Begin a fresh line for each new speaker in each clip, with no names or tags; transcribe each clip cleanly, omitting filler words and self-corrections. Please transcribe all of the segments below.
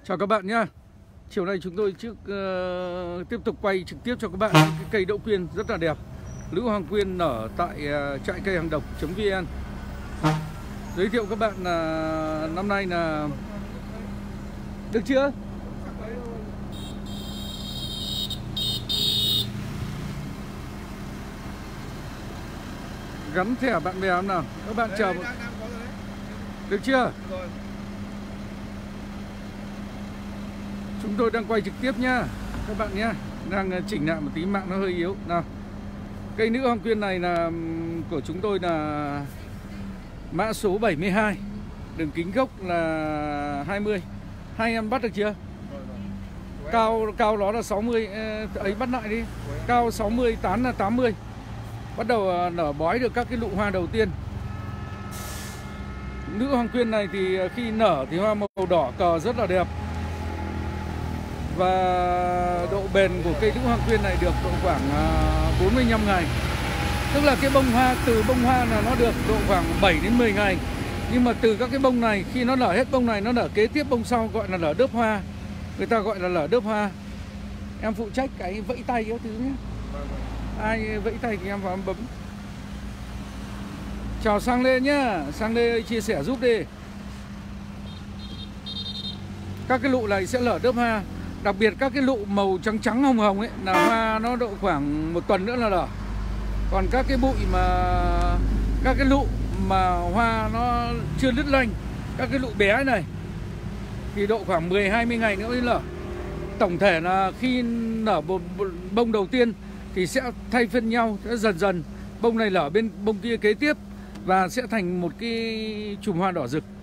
Chào các bạn nhé. Chiều nay chúng tôi tiếp tục quay trực tiếp cho các bạn cái cây đậu quyên rất là đẹp. Lữ Hoàng Quyên nở tại trại cây hàng độc.vn. Giới thiệu các bạn là năm nay là được chưa? Gắn thẻ bạn bè không nào? Các bạn chờ một... Được chưa? Chúng tôi đang quay trực tiếp nhá các bạn nhé. Đang chỉnh lại một tí, mạng nó hơi yếu. Nào, cây Nữ Hoàng Quyên này là của chúng tôi là mã số 72, đường kính gốc là 20. Hai em bắt được chưa? Cao nó là 60 ấy, bắt lại đi. Cao 60, tán là 80. Bắt đầu nở bói được các cái nụ hoa đầu tiên. Nữ Hoàng Quyên này thì khi nở thì hoa màu đỏ cờ rất là đẹp. Và độ bền của cây Nữ Hoàng Quyên này được độ khoảng 45 ngày. Tức là cái bông hoa, từ bông hoa là nó được độ khoảng 7 đến 10 ngày. Nhưng mà từ các cái bông này, khi nó nở hết bông này, nó nở kế tiếp bông sau, gọi là nở đớp hoa. Người ta gọi là nở đớp hoa. Em phụ trách cái vẫy tay các thứ nhé. Ai vẫy tay thì em vào em bấm. Chào Sang Lê nhá. Sang Lê chia sẻ giúp đi. Các cái lụ này sẽ nở đớp hoa. Đặc biệt các cái lụ màu trắng trắng hồng hồng ấy là hoa nó độ khoảng 1 tuần nữa là nở. Còn các cái bụi mà các cái lụ mà hoa nó chưa lứt lanh, các cái lụ bé này thì độ khoảng 10-20 ngày nữa mới nở. Tổng thể là khi nở bông đầu tiên thì sẽ thay phiên nhau, sẽ dần dần bông này nở bên bông kia kế tiếp và sẽ thành một cái chùm hoa đỏ rực.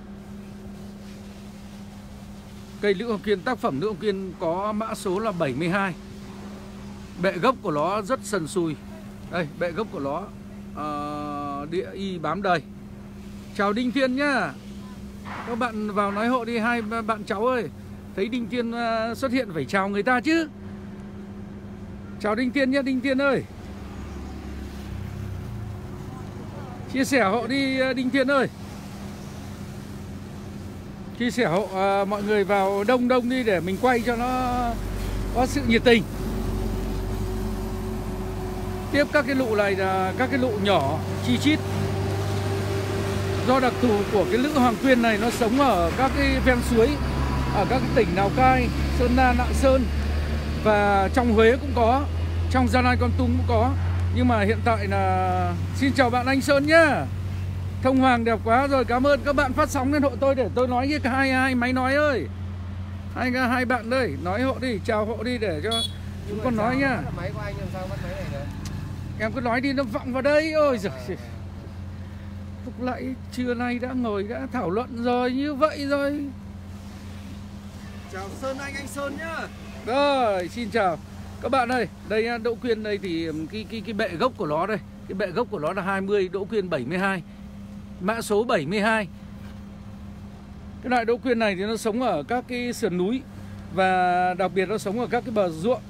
Cây Nữ Hoàng Quyên, tác phẩm Nữ Hoàng Quyên có mã số là 72. Bệ gốc của nó rất sần sùi. Đây, bệ gốc của nó địa y bám đầy. Chào Đinh Thiên nhá. Các bạn vào nói hộ đi, hai bạn cháu ơi. Thấy Đinh Thiên xuất hiện phải chào người ta chứ. Chào Đinh Thiên nhá, Đinh Thiên ơi. Chia sẻ hộ đi Đinh Thiên ơi. Chia sẻ hộ mọi người vào đông đông đi để mình quay cho nó có sự nhiệt tình. Tiếp các cái lụ này là các cái lụ nhỏ chi chít. Do đặc thù của cái Nữ Hoàng Quyên này, nó sống ở các cái ven suối, ở các cái tỉnh Lào Cai, Sơn La, Lạng Sơn và trong Huế cũng có, trong Gia Lai, Kon Tum cũng có. Nhưng mà hiện tại là xin chào bạn Anh Sơn nhá. Thông Hoàng đẹp quá rồi, cảm ơn các bạn phát sóng lên hộ tôi để tôi nói với hai máy nói ơi. Hai bạn đây, nói hộ đi, chào hộ đi để cho chúng con nói nhá.
Máy của anh làm sao bắt máy này được?
Em cứ nói đi, nó vọng vào đây. Ôi giời, lúc nãy trưa nay đã ngồi đã thảo luận rồi, như vậy rồi.
Chào Sơn anh Sơn nhá.
Rồi, xin chào các bạn ơi. Đây đậu quyên đây thì cái bệ gốc của nó đây. Cái bệ gốc của nó là 20, đậu quyên 72. Mã số 72. Cái loại đậu quyên này thì nó sống ở các cái sườn núi và đặc biệt nó sống ở các cái bờ ruộng,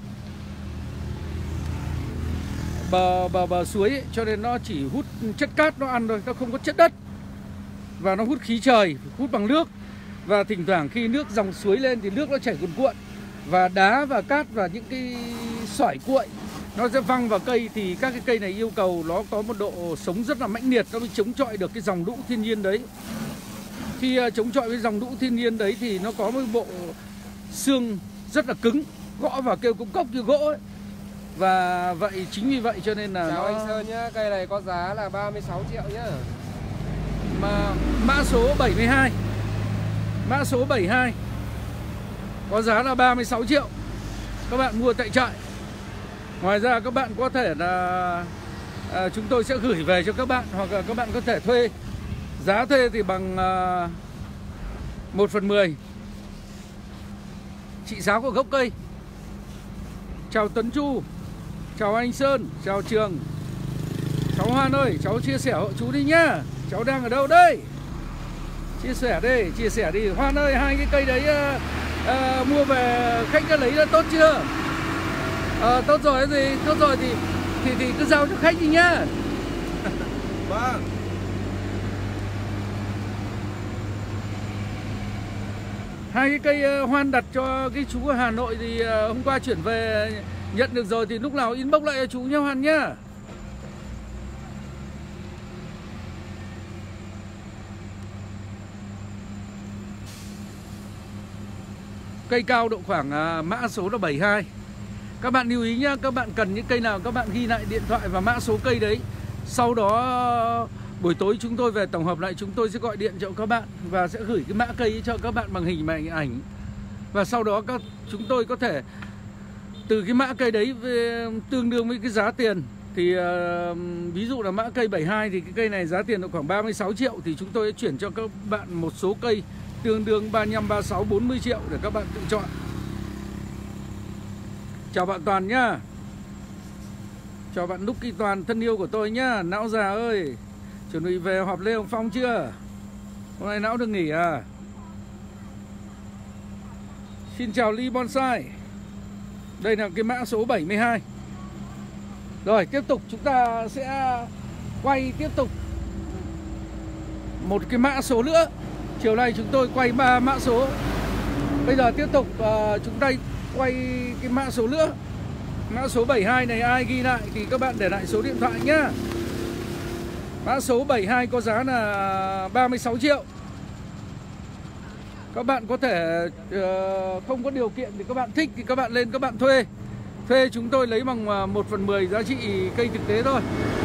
bờ suối ấy, cho nên nó chỉ hút chất cát nó ăn thôi, nó không có chất đất. Và nó hút khí trời, hút bằng nước. Và thỉnh thoảng khi nước dòng suối lên thì nước nó chảy cuồn cuộn. Và đá và cát và những cái sỏi cuội nó sẽ văng vào cây, thì các cái cây này yêu cầu nó có một độ sống rất là mãnh liệt, nó mới chống chọi được cái dòng lũ thiên nhiên đấy. Khi chống chọi với dòng lũ thiên nhiên đấy thì nó có một bộ xương rất là cứng, gõ vào kêu cũng cốc như gỗ ấy. Và vậy chính vì vậy cho nên là
chào
nó...
anh Sơn nhá, cây này có giá là 36 triệu nhá.
Mà mã số 72, mã số 72 có giá là 36 triệu. Các bạn mua tại trại. Ngoài ra các bạn có thể là chúng tôi sẽ gửi về cho các bạn, hoặc là các bạn có thể thuê. Giá thuê thì bằng 1/10 trị giá của gốc cây. Chào Tuấn Chu, chào anh Sơn, chào Trường. Cháu Hoan ơi, cháu chia sẻ hộ chú đi nhá. Cháu đang ở đâu đây? Chia sẻ đi. Hoan ơi, hai cái cây đấy mua về khách đã lấy là tốt chưa? Tốt rồi gì? Tốt rồi thì cứ giao cho khách đi nhá.
Vâng.
Hai cái cây hoan đặt cho cái chú ở Hà Nội thì hôm qua chuyển về nhận được rồi, thì lúc nào inbox lại cho chú nha Hoàn nhá. Cây cao độ khoảng mã số là 72. Các bạn lưu ý nhá, các bạn cần những cây nào các bạn ghi lại điện thoại và mã số cây đấy. Sau đó buổi tối chúng tôi về tổng hợp lại, chúng tôi sẽ gọi điện cho các bạn và sẽ gửi cái mã cây cho các bạn bằng hình và ảnh. Và sau đó chúng tôi có thể từ cái mã cây đấy tương đương với cái giá tiền. Thì ví dụ là mã cây 72 thì cái cây này giá tiền là khoảng 36 triệu. Thì chúng tôi sẽ chuyển cho các bạn một số cây tương đương 35, 36, 40 triệu để các bạn tự chọn. Chào bạn Toàn nhá. Chào bạn Núc Kỳ Toàn thân yêu của tôi nhá. Não già ơi, chuẩn bị về họp Lê Hồng Phong chưa? Hôm nay Não được nghỉ à? Xin chào Ly Bonsai. Đây là cái mã số 72. Rồi tiếp tục chúng ta sẽ quay tiếp tục một cái mã số nữa. Chiều nay chúng tôi quay 3 mã số. Bây giờ tiếp tục chúng ta quay cái mã số nữa. Mã số 72 này ai ghi lại thì các bạn để lại số điện thoại nhá. Mã số 72 có giá là 36 triệu. Các bạn có thể không có điều kiện thì các bạn thích thì các bạn lên các bạn thuê. Thuê chúng tôi lấy bằng 1/10 giá trị cây thực tế thôi.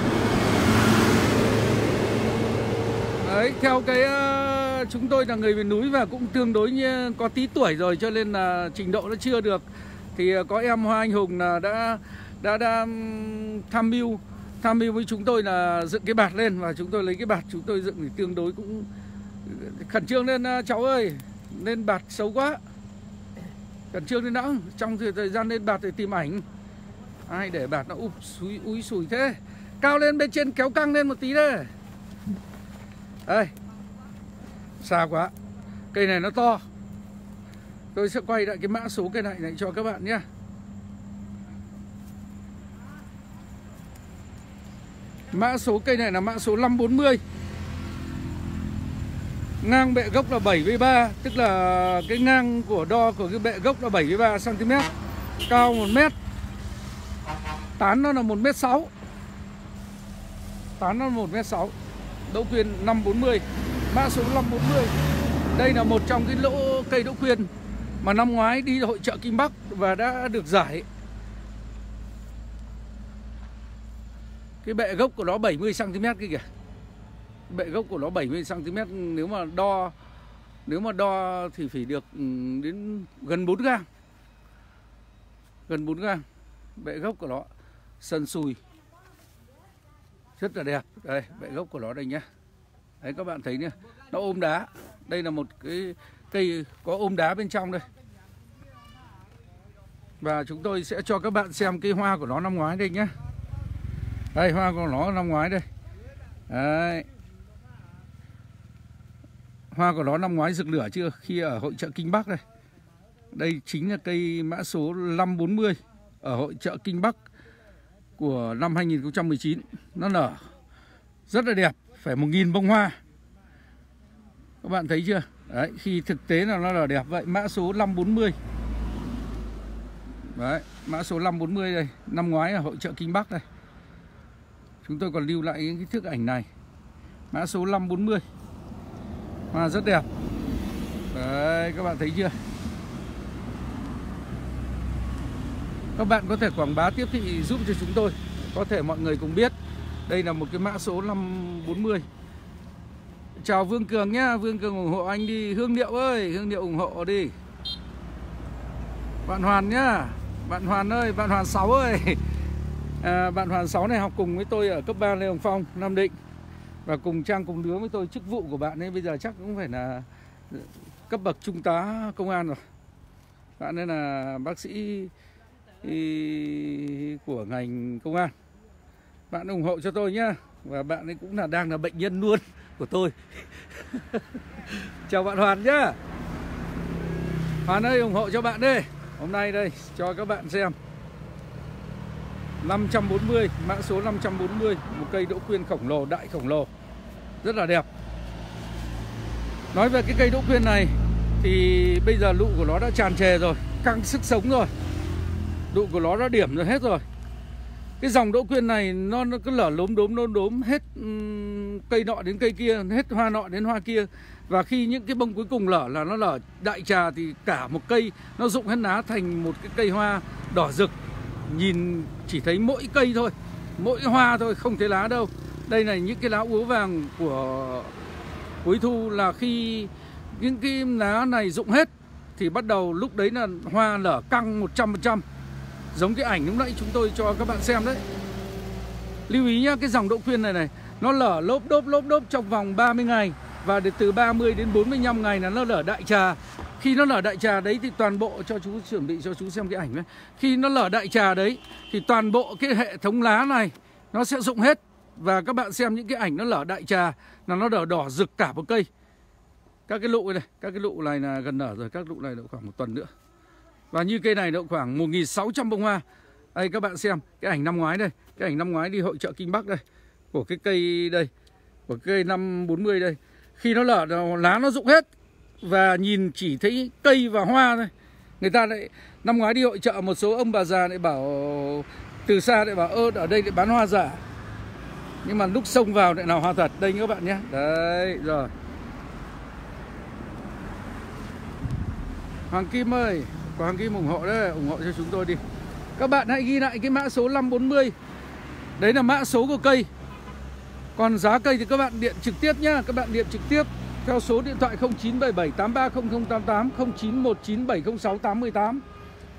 Đấy, theo cái chúng tôi là người miền núi và cũng tương đối như có tí tuổi rồi, cho nên là trình độ nó chưa được. Thì có em Hoa Anh Hùng là đã tham mưu với chúng tôi là dựng cái bạt lên, và chúng tôi lấy cái bạt chúng tôi dựng thì tương đối cũng khẩn trương lên cháu ơi. Lên bạt xấu quá, khẩn trương lên đã. Trong thời gian lên bạt để tìm ảnh, ai để bạt nó úi sùi thế. Cao lên bên trên, kéo căng lên một tí đây. Đây, xa quá. Cây này nó to. Tôi sẽ quay lại cái mã số cây này cho các bạn nhé. Mã số cây này là mã số 540. Ngang bệ gốc là 73, tức là cái ngang của đo của cái bệ gốc là 73 cm, cao 1 m. Tán nó là 1m6. Tán nó là 1m6. Đỗ quyên 540. Mã số 540. Đây là một trong cái lỗ cây đỗ quyên mà năm ngoái đi hội chợ Kim Bắc và đã được giải. Cái bệ gốc của nó 70 cm kia kìa. Bệ gốc của nó 70 cm, nếu mà đo thì phải được đến gần 4 gang. Gần 4 gang. Bệ gốc của nó sần sùi, rất là đẹp. Đây, bệ gốc của nó đây nhá. Đấy các bạn thấy nhá, nó ôm đá. Đây là một cái cây có ôm đá bên trong đây. Và chúng tôi sẽ cho các bạn xem cây hoa của nó năm ngoái đây nhá. Đây, hoa của nó năm ngoái đây. Đấy. Hoa của nó năm ngoái rực lửa chưa? Khi ở hội chợ Kinh Bắc đây. Đây chính là cây mã số 540 ở hội chợ Kinh Bắc của năm 2019. Nó nở rất là đẹp, phải 1000 bông hoa. Các bạn thấy chưa? Đấy, khi thực tế là nó là đẹp vậy. Mã số 540. Đấy, mã số 540 đây, năm ngoái ở hội chợ Kinh Bắc đây. Chúng tôi còn lưu lại những cái thước ảnh này. Mã số 540. Hoa rất đẹp. Đấy, các bạn thấy chưa? Các bạn có thể quảng bá tiếp thị giúp cho chúng tôi, có thể mọi người cùng biết. Đây là một cái mã số 540. Chào Vương Cường nhá. Vương Cường ủng hộ anh đi. Hương Liệu ơi, Hương Liệu ủng hộ đi. Bạn Hoàn nhá. Bạn Hoàn ơi, bạn Hoàn 6 ơi. Bạn Hoàn 6 này học cùng với tôi ở cấp 3 Lê Hồng Phong, Nam Định. Và cùng trang cùng đứa với tôi. Chức vụ của bạn ấy bây giờ chắc cũng phải là cấp bậc trung tá công an rồi. Bạn ấy là bác sĩ của ngành công an. Bạn ủng hộ cho tôi nhá. Và bạn ấy cũng đang là bệnh nhân luôn của tôi. Chào bạn Hoàn nhá. Hoàn ơi, ủng hộ cho bạn đi. Hôm nay đây cho các bạn xem 540, mã số 540. Một cây đỗ quyên khổng lồ, đại khổng lồ, rất là đẹp. Nói về cái cây đỗ quyên này thì bây giờ lụ của nó đã tràn trề rồi, căng sức sống rồi, lụ của nó đã điểm rồi hết rồi. Cái dòng đỗ quyên này nó cứ lở lốm đốm hết cây nọ đến cây kia, hết hoa nọ đến hoa kia. Và khi những cái bông cuối cùng lở là nó lở đại trà thì cả một cây nó rụng hết lá thành một cái cây hoa đỏ rực. Nhìn chỉ thấy mỗi cây thôi, mỗi hoa thôi, không thấy lá đâu. Đây này, những cái lá úa vàng của cuối thu là khi những cái lá này rụng hết thì bắt đầu lúc đấy là hoa lở căng 100%. Giống cái ảnh lúc nãy chúng tôi cho các bạn xem đấy. Lưu ý nhá, cái dòng đỗ quyên này nó lở lốp đốp trong vòng 30 ngày. Và từ 30 đến 45 ngày là nó lở đại trà. Khi nó lở đại trà đấy thì toàn bộ, cho chú chuẩn bị cho chú xem cái ảnh đấy. Khi nó lở đại trà đấy thì toàn bộ cái hệ thống lá này nó sẽ rụng hết. Và các bạn xem những cái ảnh nó lở đại trà là nó đỏ rực cả một cây. Các cái lụ này, các cái lụ này là gần nở rồi, các lụ này độ khoảng 1 tuần nữa. Và như cây này độ khoảng 1.600 bông hoa. Đây các bạn xem cái ảnh năm ngoái đây, cái ảnh năm ngoái đi hội chợ Kinh Bắc đây, của cái cây đây, của cây 540 đây. Khi nó lở lá nó rụng hết và nhìn chỉ thấy cây và hoa thôi. Người ta lại năm ngoái đi hội chợ, một số ông bà già lại bảo từ xa lại bảo ở đây lại bán hoa giả. Nhưng mà lúc xông vào lại nào hoa thật. Đây các bạn nhé. Đấy rồi. Hoàng Kim ơi, có Hoàng Kim ủng hộ đấy, ủng hộ cho chúng tôi đi. Các bạn hãy ghi lại cái mã số 540. Đấy là mã số của cây. Còn giá cây thì các bạn điện trực tiếp nhá. Các bạn điện trực tiếp theo số điện thoại 0977 830088, 0919706818.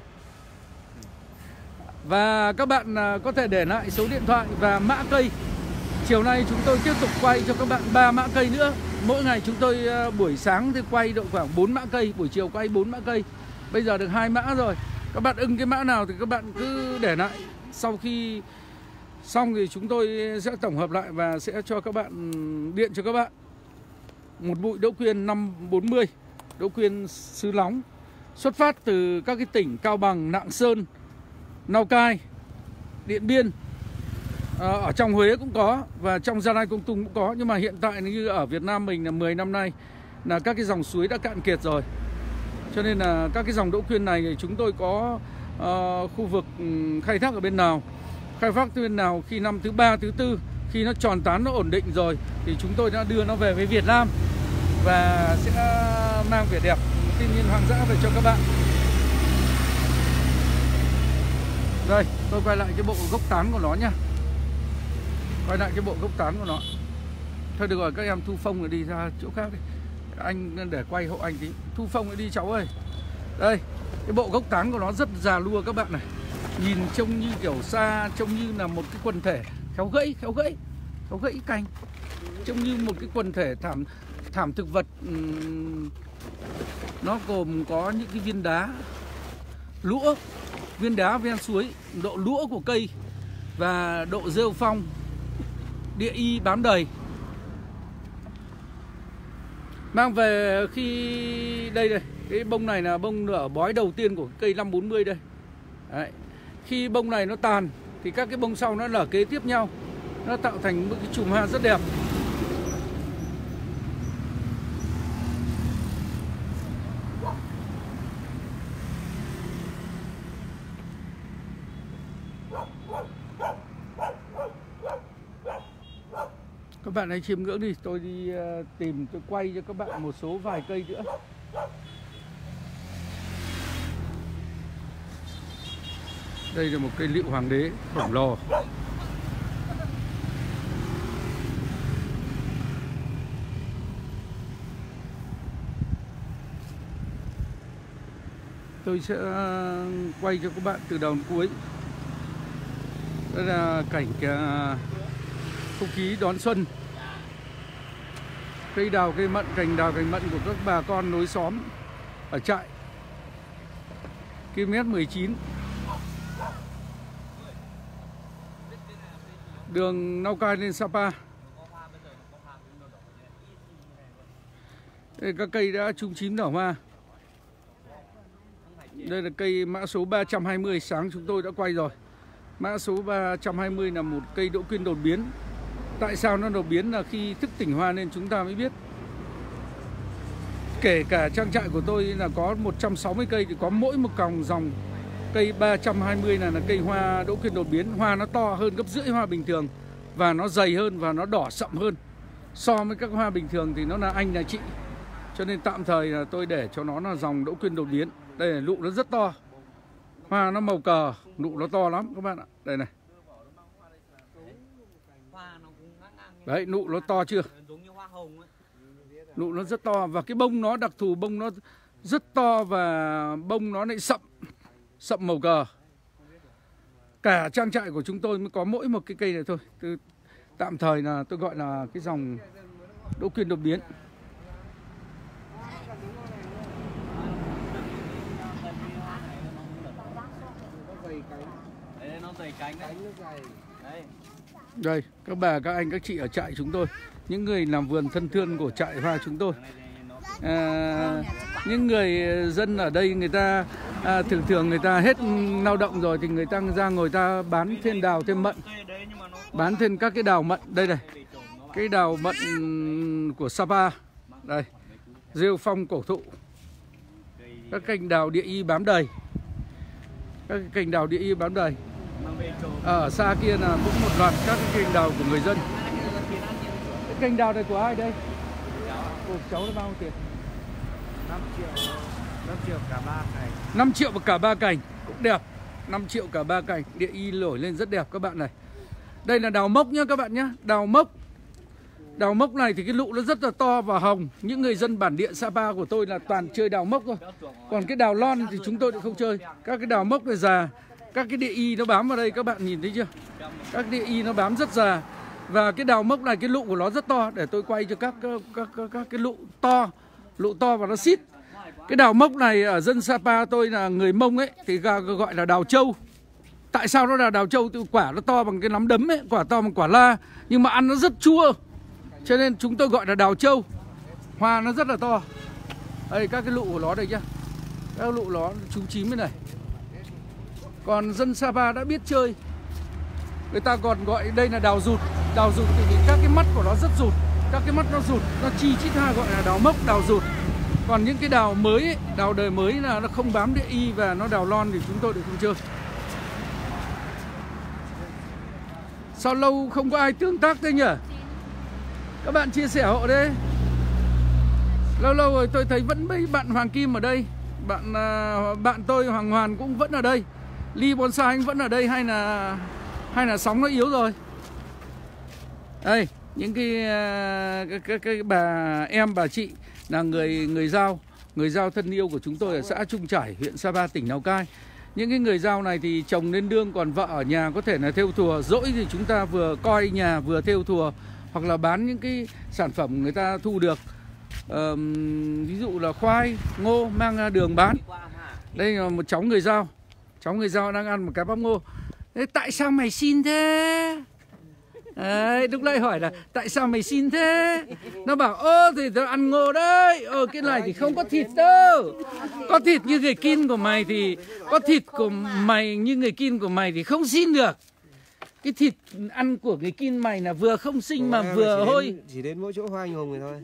Và các bạn có thể để lại số điện thoại và mã cây. Chiều nay chúng tôi tiếp tục quay cho các bạn 3 mã cây nữa. Mỗi ngày chúng tôi buổi sáng thì quay độ khoảng 4 mã cây, buổi chiều quay 4 mã cây. Bây giờ được 2 mã rồi. Các bạn ưng cái mã nào thì các bạn cứ để lại. Sau khi xong thì chúng tôi sẽ tổng hợp lại và sẽ cho các bạn điện cho các bạn một bụi đỗ quyên 540, đỗ quyên xứ nóng, xuất phát từ các cái tỉnh Cao Bằng, Lạng Sơn, Lào Cai, Điện Biên. Ở trong Huế cũng có và trong Gia Lai, Kon Tum cũng có. Nhưng mà hiện tại như ở Việt Nam mình là 10 năm nay là các cái dòng suối đã cạn kiệt rồi. Cho nên là các cái dòng đỗ quyên này thì chúng tôi có khu vực khai thác ở bên nào. Khai thác bên nào khi năm thứ 3, thứ 4, khi nó tròn tán, nó ổn định rồi thì chúng tôi đã đưa nó về với Việt Nam và sẽ mang vẻ đẹp thiên nhiên hoang dã về cho các bạn. Đây, tôi quay lại cái bộ gốc tán của nó nhá. Quay lại cái bộ gốc tán của nó. Thôi được rồi, các em thu phong rồi đi ra chỗ khác đi. Anh để quay hộ anh tí. Thu phong rồi đi cháu ơi. Đây, cái bộ gốc tán của nó rất già lua các bạn này. Nhìn trông như kiểu xa, trông như là một cái quần thể khéo gãy cành. Trông như một cái quần thể thảm thực vật. Nó gồm có những cái viên đá, lũa, viên đá ven suối, độ lũa của cây và độ rêu phong, địa y bám đầy. Mang về khi đây đây, cái bông này là bông nở bói đầu tiên của cây 540 đây. Đấy. Khi bông này nó tàn thì các cái bông sau nó nở kế tiếp nhau, nó tạo thành một cái chùm hoa rất đẹp. Các bạn hãy chiêm ngưỡng đi, tôi đi tìm, tôi quay cho các bạn một số vài cây nữa. Đây là một cây lựu hoàng đế khổng lồ. Tôi sẽ quay cho các bạn từ đầu đến cuối. Đây là cảnh không khí đón xuân. Cây đào, cây mận, cành đào, cành mận của các bà con nối xóm ở trại km 19. Đường Lào Cai lên Sapa. Đây các cây đã trúng chín nở hoa. Đây là cây mã số 320, sáng chúng tôi đã quay rồi. Mã số 320 là một cây đỗ quyên đột biến. Tại sao nó đột biến là khi thức tỉnh hoa nên chúng ta mới biết. kể cả trang trại của tôi là có 160 cây thì có mỗi một còng dòng cây 320 là cây hoa đỗ quyên đột biến. Hoa nó to hơn gấp rưỡi hoa bình thường và nó dày hơn và nó đỏ sậm hơn. So với các hoa bình thường thì nó là anh là chị. Cho nên tạm thời là tôi để cho nó là dòng đỗ quyên đột biến. Đây là nụ nó rất to. Hoa nó màu cờ, nụ nó to lắm các bạn ạ. Đây này. Đấy, nụ nó to chưa? Nụ nó rất to và cái bông nó đặc thù, bông nó rất to và bông nó lại sậm màu cờ. Cả trang trại của chúng tôi mới có mỗi một cái cây này thôi. Tạm thời là tôi gọi là cái dòng đỗ quyên đột biến. Đây, các bà, các anh, các chị ở trại chúng tôi, những người làm vườn thân thương của trại hoa chúng tôi. Những người dân ở đây người ta thường người ta hết lao động rồi thì người ta ra ngồi ta bán thêm đào thêm mận, bán thêm các cái đào mận. Đây này, cái đào mận của Sapa đây, rêu phong cổ thụ, các cành đào địa y bám đầy, các cành đào địa y bám đầy. Ở xa kia là cũng một loạt các cái cành đào của người dân. Cái cành đào này của ai đây? Ồ, cháu nó bao tiền?
5 triệu cả 3 cành.
5 triệu và cả 3 cành cũng đẹp. 5 triệu cả 3 cành, địa y nổi lên rất đẹp các bạn này. Đây là đào mốc nhá các bạn nhá, đào mốc. Đào mốc này thì cái lụ nó rất là to và hồng. Những người dân bản địa Sapa của tôi là toàn chơi đào mốc thôi. Còn cái đào lon thì chúng tôi lại không chơi. Các cái đào mốc này già, các cái địa y nó bám vào đây, các bạn nhìn thấy chưa? Các địa y nó bám rất già. Và cái đào mốc này cái lụ của nó rất to. Để tôi quay cho các cái lụ to và nó xít. Cái đào mốc này ở dân Sapa tôi là người Mông ấy thì gọi là đào trâu. Tại sao nó là đào trâu? Từ quả nó to bằng cái nắm đấm ấy, quả to bằng quả la, nhưng mà ăn nó rất chua, cho nên chúng tôi gọi là đào trâu. Hoa nó rất là to. Đây các cái lụ của nó đây nhá, các lụ nó chú chín bên này. Còn dân Sapa đã biết chơi, người ta còn gọi đây là đào rụt. Đào rụt thì các cái mắt của nó rất rụt, các cái mắt nó rụt, nó chi chít ha, gọi là đào mốc, đào rụt. Còn những cái đào mới ấy, đào đời mới là nó không bám địa y và nó đào lon thì chúng tôi lại không chơi. Sao lâu không có ai tương tác thế nhỉ? Các bạn chia sẻ hộ đấy. Lâu lâu rồi tôi thấy vẫn mấy bạn Hoàng Kim ở đây, bạn tôi Hoàng Hoàn cũng vẫn ở đây, Ly Bonsai anh vẫn ở đây, hay là sóng nó yếu rồi. Đây, những cái bà em bà chị là người Dao thân yêu của chúng tôi ở xã Trung Trải, huyện Sapa, tỉnh Lào Cai. Những cái người Dao này thì chồng lên nương, còn vợ ở nhà có thể là thêu thùa. Rỗi thì chúng ta vừa coi nhà vừa thêu thùa, hoặc là bán những cái sản phẩm người ta thu được. Ví dụ là khoai, ngô mang ra đường bán. Đây là một cháu người Dao. Cháu người Dao đang ăn một cái bắp ngô. Thế tại sao mày xin thế? Đấy, lúc nãy hỏi là tại sao mày xin thế? Nó bảo ơ thì tao ăn ngô đấy. Cái này thì không có thịt đâu. Có thịt như người Kin của mày thì có thịt của mày như người Kin của mày thì không xin được. Cái thịt ăn của người Kin mày là vừa không sinh mà vừa hôi.
Chỉ đến mỗi chỗ Hoa Anh Hùng này thôi.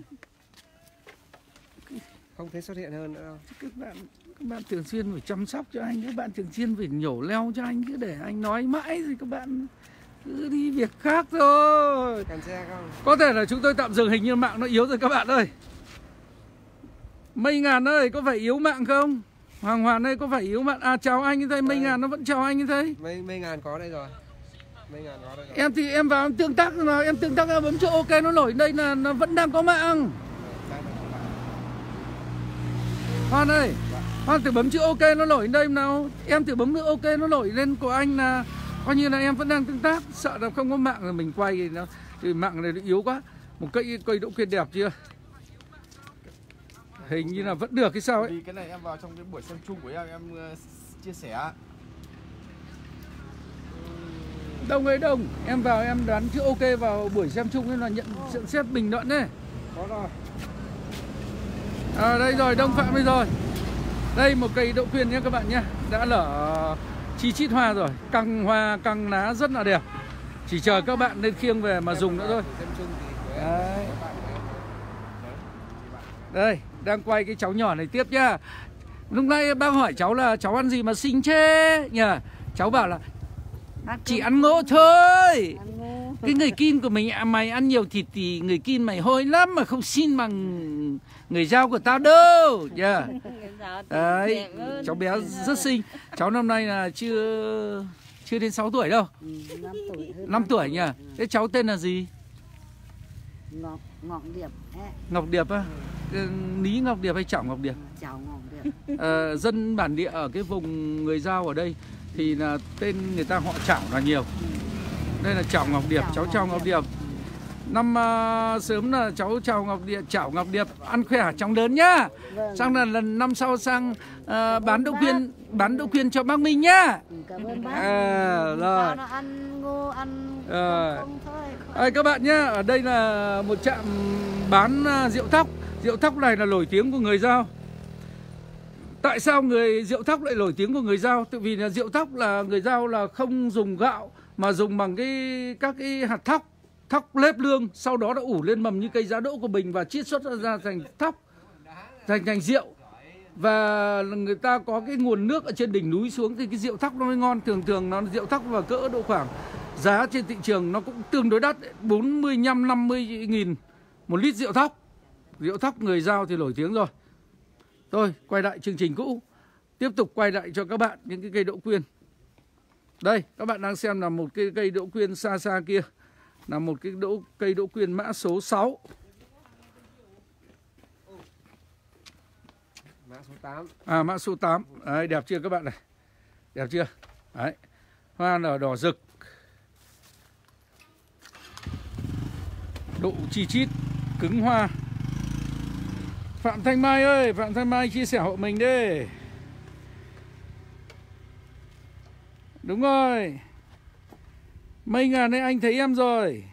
Không thấy xuất hiện hơn nữa đâu.
Các bạn thường xuyên phải chăm sóc cho anh, các bạn thường xuyên phải nhổ leo cho anh, chứ để anh nói mãi thì các bạn cứ đi việc khác thôi.
Cần xe không?
Có thể là chúng tôi tạm dừng, hình như mạng nó yếu rồi các bạn ơi. Mây Ngàn ơi, có phải yếu mạng không? Hoàng Hoàn ơi, có phải yếu mạng? À, chào anh như thế, Mây Ngàn nó vẫn chào anh như thế.
Mây Ngàn có đây rồi. Mây Ngàn có đây rồi.
Em thì em vào em tương tác nào, em tương tác bấm chỗ ok nó nổi đây là nó vẫn đang có mạng. Hoan ơi, Hoan thử bấm chữ ok nó nổi đây nào. Em thử bấm ok nó nổi lên của anh là coi như là em vẫn đang tương tác. Sợ là không có mạng rồi mình quay thì mạng này nó yếu quá. Một cây đỗ quyên đẹp chưa? Hình như là vẫn được cái sao ấy.
Vì cái này em vào trong cái buổi xem chung của em chia sẻ.
Đông ơi đông, em vào em đoán chữ ok vào buổi xem chung ấy là nhận xét bình luận đấy.
Có rồi.
Đây rồi, Đông Phạm đây rồi. Đây một cây đỗ quyên nhé các bạn nhé. Đã lở chi chít hoa rồi. Căng hoa, căng lá rất là đẹp. Chỉ chờ các bạn lên khiêng về mà dùng nữa thôi. Đây, đang quay cái cháu nhỏ này tiếp nhá. Lúc nãy bác hỏi cháu là cháu ăn gì mà xinh thế nhỉ? Cháu bảo là chỉ ăn ngô thôi. Cái người Kim của mình mày ăn nhiều thịt thì người Kim mày hôi lắm mà không xin bằng người Dao của tao đâu nhá. Đấy, cháu bé rất xinh. Cháu năm nay là chưa đến 6 tuổi đâu. 5 tuổi nhỉ. Thế cháu tên là gì?
Ngọc Điệp.
Ngọc Điệp á? Lý Ngọc Điệp hay Chảo Ngọc Điệp?
Chảo Ngọc Điệp.
Dân bản địa ở cái vùng người Dao ở đây thì là tên người ta họ Chảo là nhiều. Đây là Chảo Ngọc Điệp, cháu Chảo Ngọc Điệp. Năm sớm là cháu Chảo Ngọc Điệp ăn khỏe chóng lớn nhá. Xong là lần năm sau sang bán đỗ quyên cho bác Minh nhá.
Cảm ơn bác.
Rồi.
Nó ăn ngô, ăn không thôi.
Các bạn nhá, ở đây là một trạm bán rượu thóc. Rượu thóc này là nổi tiếng của người Dao. Tại sao rượu thóc lại nổi tiếng của người Dao? Tại vì là rượu thóc là người Dao là không dùng gạo mà dùng bằng các cái hạt thóc lép lương, sau đó đã ủ lên mầm như cây giá đỗ của mình và chiết xuất ra thành thóc, thành rượu. Và người ta có cái nguồn nước ở trên đỉnh núi xuống thì cái rượu thóc nó mới ngon. Thường nó rượu thóc vào cỡ độ khoảng giá trên thị trường nó cũng tương đối đắt, 45-50 nghìn một lít rượu thóc. Rượu thóc người Dao thì nổi tiếng rồi. Thôi, quay lại chương trình cũ. Tiếp tục quay lại cho các bạn những cái cây đỗ quyên. Đây, các bạn đang xem là một cái cây đỗ quyên xa xa kia. Là một cái cây đỗ quyên mã số 6.
Mã số 8.
Mã số 8. Đấy, đẹp chưa các bạn này? Đẹp chưa? Đấy. Hoa nở đỏ rực. Độ chi chít, cứng hoa. Phạm Thanh Mai ơi, Phạm Thanh Mai chia sẻ hộ mình đi. Đúng rồi. Mấy ngàn đấy anh thấy em rồi.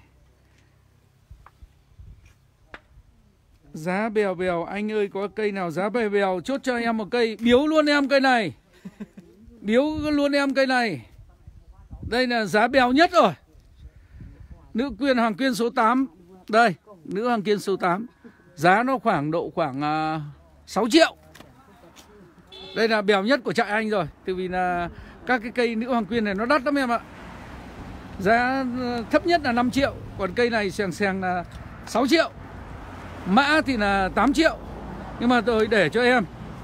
Giá bèo bèo, anh ơi có cây nào giá bèo bèo chốt cho em một cây. Biếu luôn em cây này. Biếu luôn em cây này. Đây là giá bèo nhất rồi. Nữ quyên hoàng quyên số 8. Đây, nữ hoàng quyên số 8. Giá nó khoảng 6 triệu. Đây là bèo nhất của trại anh rồi. Tại vì là các cái cây nữ hoàng quyên này nó đắt lắm em ạ. Giá thấp nhất là 5 triệu. Còn cây này xèng là 6 triệu. Mã thì là 8 triệu. Nhưng mà tôi để cho em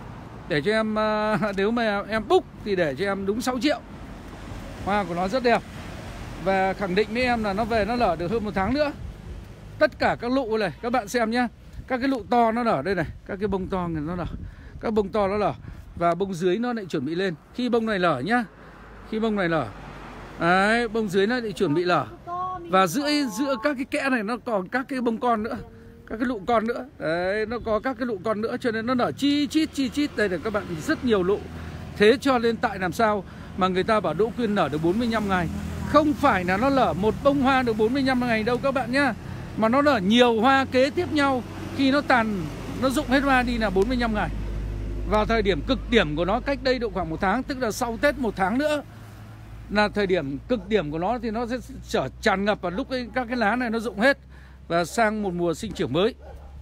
nếu mà em book thì để cho em đúng 6 triệu. Hoa của nó rất đẹp. Và khẳng định với em là nó về nó nở được hơn 1 tháng nữa. Tất cả các lụ này các bạn xem nhá. Các cái lụ to nó nở đây này. Các cái bông to này nó nở. Các bông to nó nở. Và bông dưới nó lại chuẩn bị lên. Khi bông này nở nhá. Khi bông này nở. Đấy, bông dưới nó lại chuẩn bị nở. Và giữa các cái kẽ này nó còn các cái bông con nữa. Các cái lụ con nữa. Đấy, nó có các cái lụ con nữa. Cho nên nó nở chi chít. Đây là các bạn rất nhiều lụ. Thế cho nên tại làm sao mà người ta bảo đỗ quyên nở được 45 ngày. Không phải là nó nở một bông hoa được 45 ngày đâu các bạn nhá. Mà nó nở nhiều hoa kế tiếp nhau. Khi nó tàn, nó rụng hết hoa đi là 45 ngày. Vào thời điểm cực điểm của nó cách đây độ khoảng 1 tháng. Tức là sau Tết 1 tháng nữa là thời điểm cực điểm của nó. Thì nó sẽ trở tràn ngập vào lúc ấy, các cái lá này nó rụng hết. Và sang một mùa sinh trưởng mới.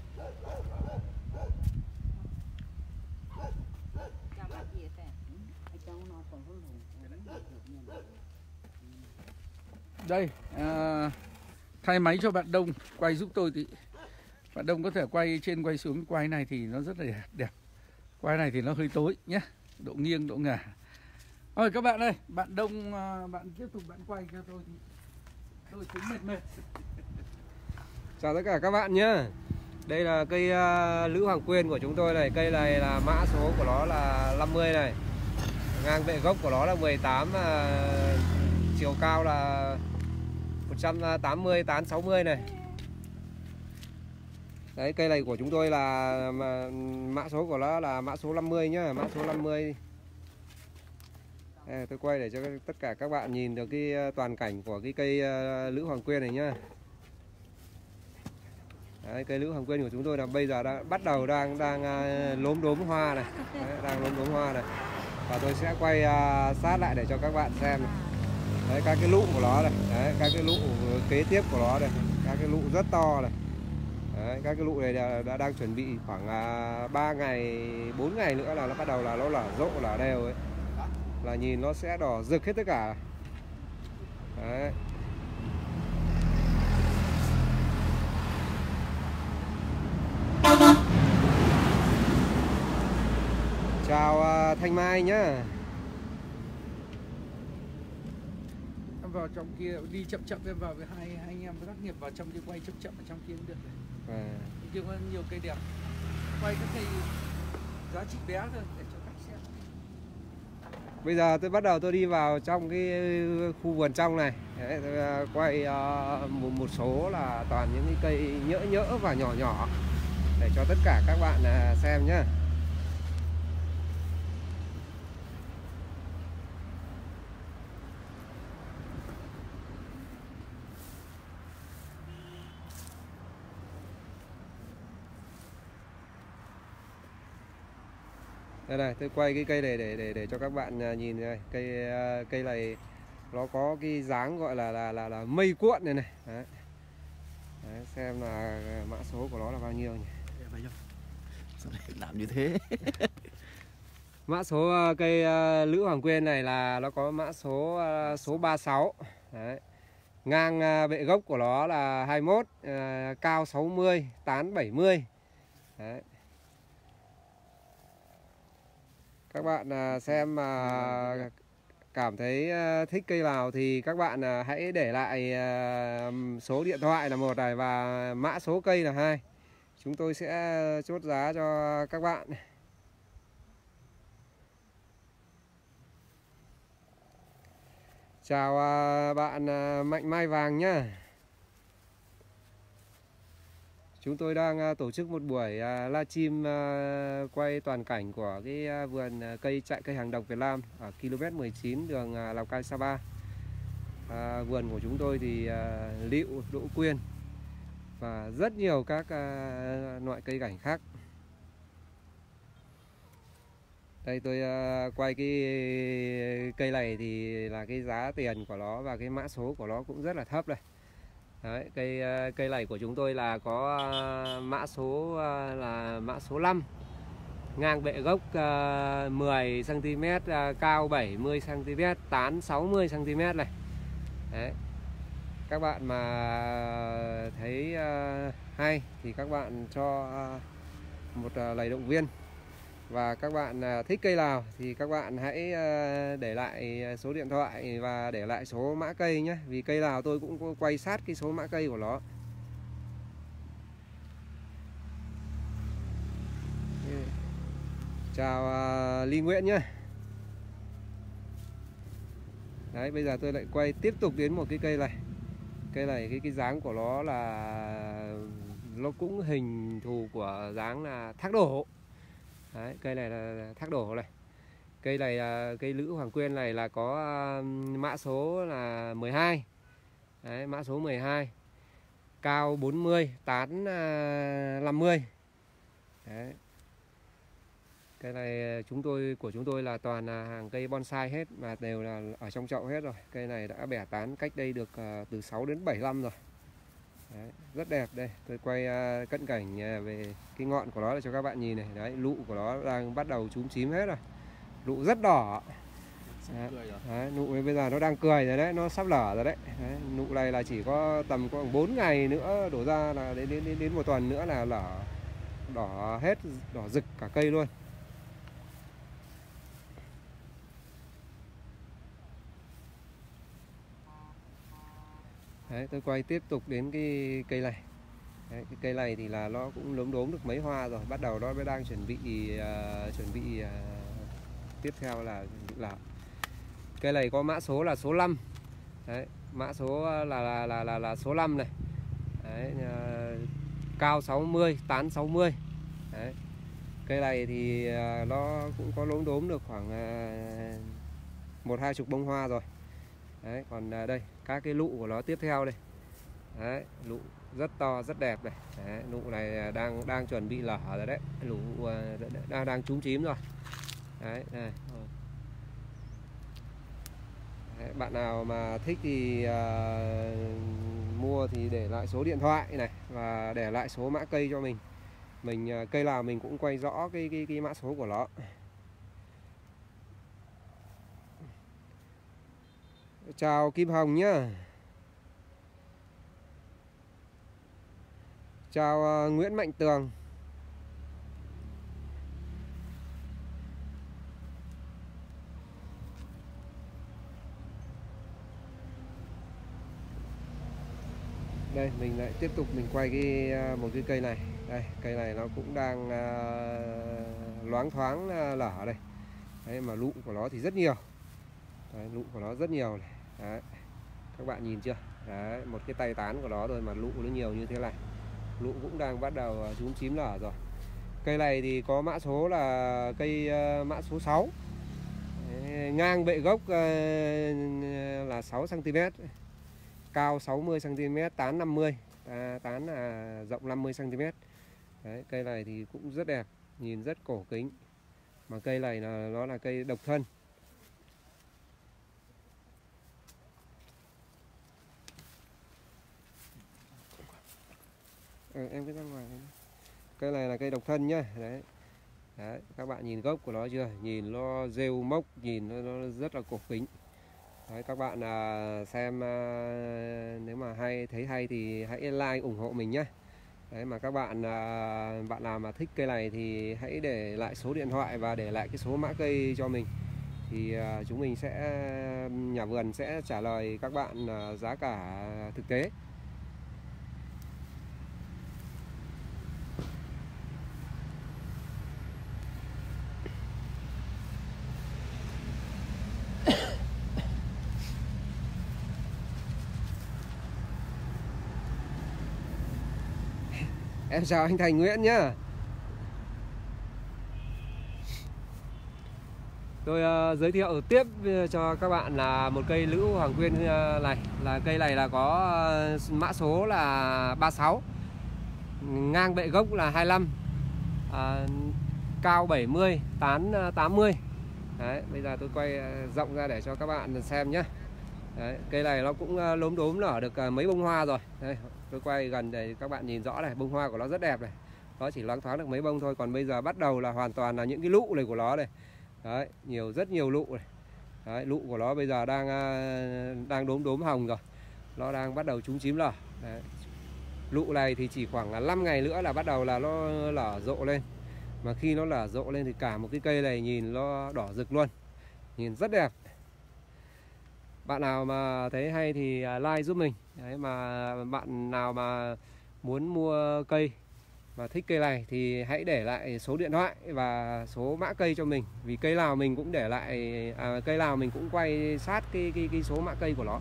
Đây, thay máy cho bạn Đông quay giúp tôi thì bạn Đông có thể quay trên quay xuống. Quay này thì nó rất là đẹp. Quay này thì nó hơi tối nhé. Độ nghiêng, độ ngả. Rồi các bạn ơi, bạn Đông bạn tiếp tục bạn quay cho tôi thì tôi thấy mệt.
Chào tất cả các bạn nhé. Đây là cây lữ hoàng quyên của chúng tôi này. Cây này là mã số của nó là 50 này. Ngang bệ gốc của nó là 18, chiều cao là 180, tán 60 này. Đấy, cây này của chúng tôi là mã số của nó là mã số 50 nhá, mã số 50. Đây, tôi quay để cho tất cả các bạn nhìn được cái toàn cảnh của cái cây lữ hoàng quyên này nhá. Đấy, cây lữ hoàng quyên của chúng tôi là bây giờ đang lốm đốm hoa này. Đấy, đang lốm đốm hoa này. Và tôi sẽ quay sát lại để cho các bạn xem này. Đấy, các cái lụ của nó này. Đấy, các cái lụ kế tiếp của nó này. Các cái lụ rất to này. Đấy, các cái lụ này đã đang chuẩn bị khoảng 3 ngày 4 ngày nữa là nó bắt đầu là nó lở rộ lở đều ấy, là nhìn nó sẽ đỏ rực hết tất cả. Đấy. Chào Thanh Mai nhá.
Em vào trong kia đi chậm chậm, em vào với hai anh em tác nghiệp vào trong kia quay chậm chậm ở trong kia cũng được này. Kia có nhiều cây đẹp, quay các cây giá trị bé thôi để cho khách xem.
Bây giờ tôi bắt đầu tôi đi vào trong cái khu vườn trong này. Đấy, tôi quay một số là toàn những cái cây nhỡ nhỡ và nhỏ nhỏ để cho tất cả các bạn xem nhá. Đây này, tôi quay cái cây này để cho các bạn nhìn này. Cây này nó có cái dáng gọi là mây cuộn này này. Đấy. Đấy, xem là mã số của nó là bao nhiêu nhỉ?
Sao lại làm như thế?
Mã số cây Lữ Hoàng Quyên này là nó có mã số 36. Đấy. Ngang bệ gốc của nó là 21, cao 60, tán 70. Đấy. Các bạn xem mà cảm thấy thích cây nào thì các bạn hãy để lại số điện thoại là 1 này và mã số cây là 2. Chúng tôi sẽ chốt giá cho các bạn. Chào bạn Mạnh Mai Vàng nhá. Chúng tôi đang tổ chức một buổi livestream quay toàn cảnh của cái vườn cây chạy cây hàng độc Việt Nam ở km 19 đường Lào Cai Sapa. Vườn của chúng tôi thì lựu, đỗ quyên và rất nhiều các loại cây cảnh khác. Đây tôi quay cái cây này thì là cái giá tiền của nó và cái mã số của nó cũng rất là thấp đây. Đấy, cây này của chúng tôi là có mã số là mã số 5, ngang bệ gốc 10 cm, cao 70 cm, tán 60 cm này. Đấy. Các bạn mà thấy hay thì các bạn cho một lời động viên. Và các bạn thích cây nào thì các bạn hãy để lại số điện thoại và để lại số mã cây nhé. Vì cây nào tôi cũng quay sát cái số mã cây của nó. Chào Ly Nguyễn nhé. Đấy, bây giờ tôi lại quay tiếp tục đến một cái cây này. Cây này cái dáng của nó là nó cũng hình thù của dáng là thác đổ. Đấy, cây này là thác đổ này. Cây này cây Lữ Hoàng Quyên này là có mã số là 12. Đấy, mã số 12. Cao 40, tán 50. Đấy. Cây này của chúng tôi là toàn là hàng cây bonsai hết mà đều là ở trong chậu hết rồi. Cây này đã bẻ tán cách đây được từ 6 đến 7 năm rồi. Đấy, rất đẹp đây. Tôi quay cận cảnh về cái ngọn của nó để cho các bạn nhìn này. Đấy, lụ của nó đang bắt đầu chúm chím hết rồi. Lụ rất đỏ. Đấy, nụ bây giờ nó đang cười rồi đấy, nó sắp lở rồi đấy. Đấy, nụ này là chỉ có tầm khoảng 4 ngày nữa đổ ra là đến 1 tuần nữa là lở đỏ hết, đỏ rực cả cây luôn. Đấy, tôi quay tiếp tục đến cái cây này. Đấy, cái cây này thì là nó cũng lốm đốm được mấy hoa rồi, bắt đầu nó mới đang chuẩn bị tiếp theo là cây này có mã số là số 5. Đấy, mã số là số 5 này. Đấy, cao 60, tán 60. Đấy. Cây này thì nó cũng có lốm đốm được khoảng 1-2 chục bông hoa rồi. Đấy, còn đây các cái lụ của nó tiếp theo đây. Đấy, lụ rất to rất đẹp này. Đấy, lụ này đang chuẩn bị lở rồi đấy, lụ đang chúm chím rồi. Đấy, này. Đấy, bạn nào mà thích thì mua thì để lại số điện thoại này và để lại số mã cây cho mình. Cây nào mình cũng quay rõ cái mã số của nó. Chào Kim Hồng nhá. Chào Nguyễn Mạnh Tường. Đây mình lại tiếp tục mình quay một cái cây này. Đây, cây này nó cũng đang loáng thoáng lở đây. Đấy, mà lụ của nó thì rất nhiều. Đấy, lụ của nó rất nhiều này. Đấy, các bạn nhìn chưa? Đấy, một cái tay tán của nó thôi mà lụ nó nhiều như thế này. Lụ cũng đang bắt đầu chúm chím lở rồi. Cây này thì có mã số là cây mã số 6. Đấy, ngang bệ gốc là 6 cm, cao 60 cm, tán 50, tán là rộng 50 cm. Đấy, cây này thì cũng rất đẹp, nhìn rất cổ kính. Mà cây này là nó là cây độc thân. Em cứ ra ngoài. Cây này là cây độc thân nhá. Đấy. Đấy, các bạn nhìn gốc của nó chưa? Nhìn nó rêu mốc, nhìn nó rất là cổ kính. Đấy, các bạn xem nếu mà thấy hay thì hãy like ủng hộ mình nhé. Đấy, mà các bạn nào mà thích cây này thì hãy để lại số điện thoại và để lại cái số mã cây cho mình. Thì chúng mình nhà vườn sẽ trả lời các bạn giá cả thực tế. Em chào anh Thành Nguyễn nhá. Tôi giới thiệu tiếp cho các bạn là một cây Lữ Hoàng Quyên này. Cây này là có mã số là 36, ngang bệ gốc là 25, cao 70, tán 80. Đấy, bây giờ tôi quay rộng ra để cho các bạn xem nhé. Đấy, cây này nó cũng lốm đốm nở được mấy bông hoa rồi. Đây, tôi quay gần để các bạn nhìn rõ này, bông hoa của nó rất đẹp này. Nó chỉ loáng thoáng được mấy bông thôi, còn bây giờ bắt đầu là hoàn toàn là những cái lụ này của nó này. Đấy, rất nhiều lụ này. Đấy, lụ của nó bây giờ đang đốm hồng rồi. Nó đang bắt đầu chúm chím lở. Đấy. Lụ này thì chỉ khoảng là 5 ngày nữa là bắt đầu là nó lở rộ lên. Mà khi nó lở rộ lên thì cả một cái cây này nhìn nó đỏ rực luôn. Nhìn rất đẹp. Bạn nào mà thấy hay thì like giúp mình. Đấy, mà bạn nào mà muốn mua cây và thích cây này thì hãy để lại số điện thoại và số mã cây cho mình. Vì cây nào mình cũng để lại, cây nào mình cũng quay sát cái số mã cây của nó.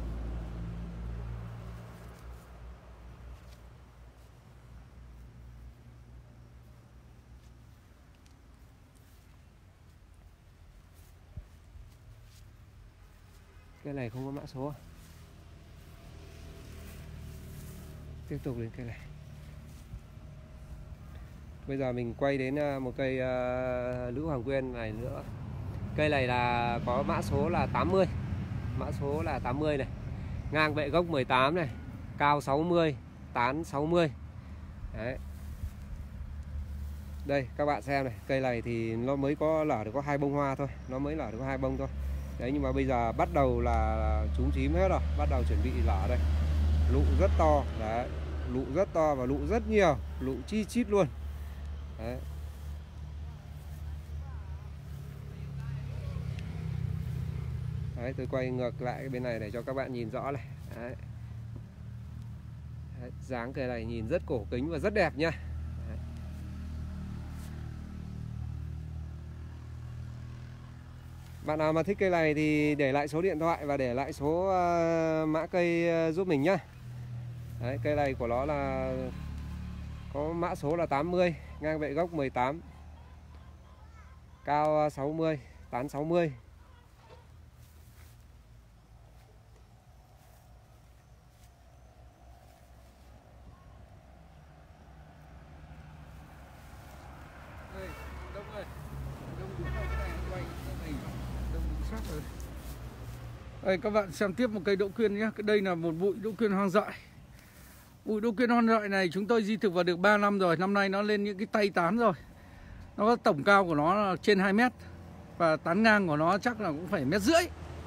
Cây này không có mã số. Tiếp tục lên cây này. Bây giờ mình quay đến một cây Lữ Hoàng Quyên này nữa. Cây này là có mã số là 80. Mã số là 80 này. Ngang bệ gốc 18 này, cao 60, tán 60. Đấy. Đây các bạn xem này, cây này thì nó mới có lở được có 2 bông hoa thôi, nó mới lở được có 2 bông thôi. Đấy, nhưng mà bây giờ bắt đầu là chúm chím hết rồi, bắt đầu chuẩn bị lở đây. Lụ rất to, đấy, lụ rất to và lụ rất nhiều, lụ chi chít luôn. Đấy. Đấy, tôi quay ngược lại cái bên này để cho các bạn nhìn rõ này. Đấy. Đấy, dáng cây này nhìn rất cổ kính và rất đẹp nha. Đấy. Bạn nào mà thích cây này thì để lại số điện thoại và để lại số mã cây giúp mình nhá. Đấy, cây này của nó là có mã số là 80, ngang bệ gốc 18, cao 60, tán 60.
Đây, Đông ơi. Đông đứng vào cái này quay cái này. Đông đứng sát rồi. Đây các bạn xem tiếp một cây đỗ quyên nhé. Đây là một bụi đỗ quyên hoang dại. Bụi đỗ quyên hoan dại này chúng tôi di thực vào được 3 năm rồi. Năm nay nó lên những cái tay tán rồi. Nó có tổng cao của nó là trên 2 mét. Và tán ngang của nó chắc là cũng phải 1,5 mét.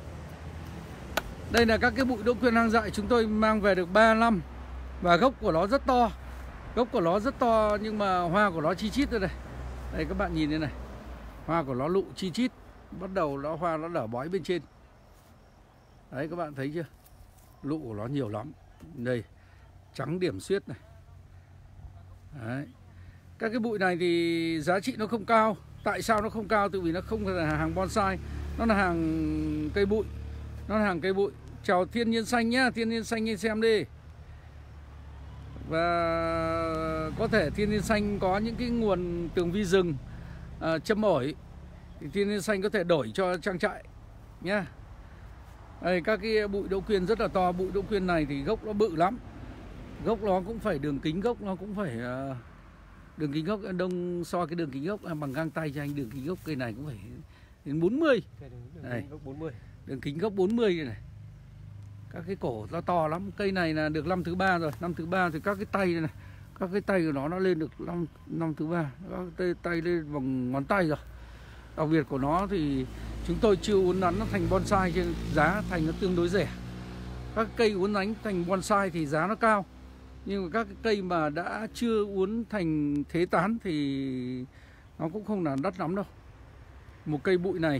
Đây là các cái bụi đỗ quyên hoang dại chúng tôi mang về được 3 năm. Và gốc của nó rất to. Gốc của nó rất to nhưng mà hoa của nó chi chít đây này. Đây các bạn nhìn đây này. Hoa của nó lụ chi chít. Bắt đầu nó hoa nó nở bói bên trên. Đấy các bạn thấy chưa? Lụ của nó nhiều lắm. Đây, trắng điểm xuyết này. Đấy. Các cái bụi này thì giá trị nó không cao. Tại sao nó không cao? Tại vì nó không phải là hàng bonsai. Nó là hàng cây bụi. Nó là hàng cây bụi. Chào Thiên Nhiên Xanh nhá. Thiên Nhiên Xanh lên xem đi. Và có thể Thiên Nhiên Xanh có những cái nguồn tường vi rừng châm ổi thì Thiên Nhiên Xanh có thể đổi cho trang trại nhá. Đây, các cái bụi đỗ quyên rất là to. Bụi đỗ quyên này thì gốc nó bự lắm. Gốc nó cũng phải đường kính gốc nó cũng phải đường kính gốc đông so cái đường kính gốc bằng găng tay cho anh. Đường kính gốc cây này cũng phải đến 40. Đây, đường kính gốc 40 này. Các cái cổ nó to lắm. Cây này là được năm thứ 3 rồi. Năm thứ 3 thì các cái tay này, các cái tay của nó lên được năm thứ 3. Các tay lên bằng ngón tay rồi. Đặc biệt của nó thì chúng tôi chưa uốn nắn nó thành bonsai cho giá thành nó tương đối rẻ. Các cây uốn nắn thành bonsai thì giá nó cao. Nhưng mà các cái cây mà đã chưa uốn thành thế tán thì nó cũng không là đắt lắm đâu. Một cây bụi này,